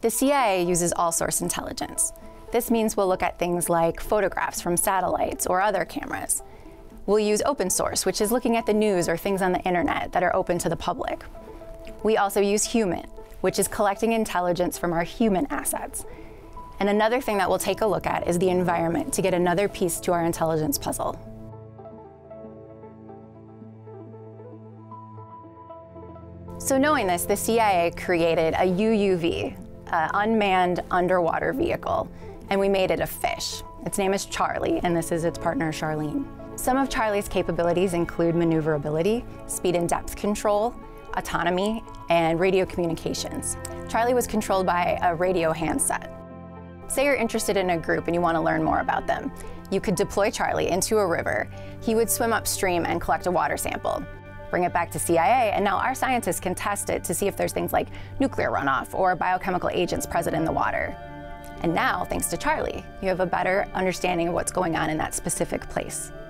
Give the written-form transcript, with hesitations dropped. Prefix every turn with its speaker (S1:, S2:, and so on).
S1: The CIA uses all-source intelligence. This means we'll look at things like photographs from satellites or other cameras. We'll use open source, which is looking at the news or things on the internet that are open to the public. We also use human, which is collecting intelligence from our human assets. And another thing that we'll take a look at is the environment to get another piece to our intelligence puzzle. So knowing this, the CIA created a UUV, unmanned underwater vehicle, and we made it a fish. Its name is Charlie, and this is its partner, Charlene. Some of Charlie's capabilities include maneuverability, speed and depth control, autonomy, and radio communications. Charlie was controlled by a radio handset. Say you're interested in a group and you want to learn more about them. You could deploy Charlie into a river. He would swim upstream and collect a water sample. Bring it back to CIA, and now our scientists can test it to see if there's things like nuclear runoff or biochemical agents present in the water. And now, thanks to Charlie, you have a better understanding of what's going on in that specific place.